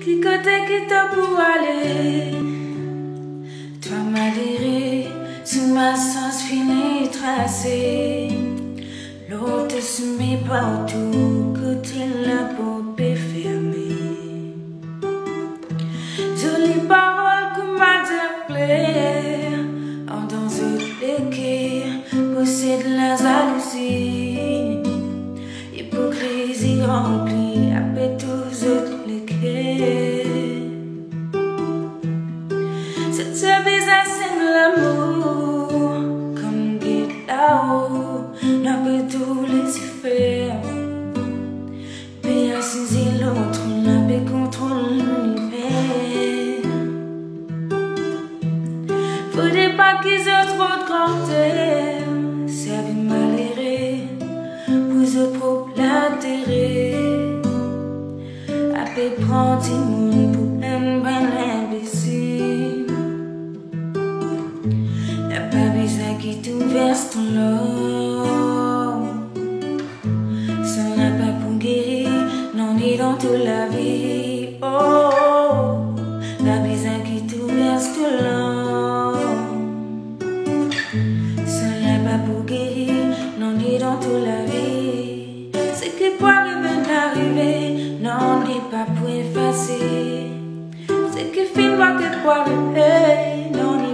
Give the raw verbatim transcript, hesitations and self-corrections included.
Qui côté qui t'a pour aller? Toi malheureux, sous ma sens fini tracé. L'autre se met partout, côté la porte est fermée. Jolie parole qu'on m'a appelé, en dans le quai, possède la jalousie. Hypocrisie remplie, après tous autres les quais. Cette service à scène l'amour, comme guide là-haut, n'a pas tous les faire. Puis à saisir l'autre, n'a pas contrôle l'univers. Faudrait pas qu'ils aient trop de grandeur, ça vie malheureux, vous êtes trop l'intérêt. Après prendre du monde pour un bon imbécile. N'a pas besoin qui tout verse ton lot. Ça n'a pas pour guérir, non ni dans toute la vie. Oh, n'a besoin qui tout verse ton lot. Ça n'a pas pour guérir, non ni dans toute la vie. C'est qui pour arriver, non n'est pas pour effacer. C'est qui finit pas que pour arriver, non n'est